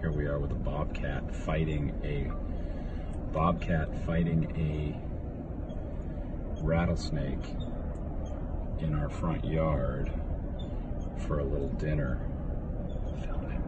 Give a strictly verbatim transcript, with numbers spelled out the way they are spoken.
Here we are with a bobcat fighting a bobcat fighting a rattlesnake in our front yard for a little dinner. Filming.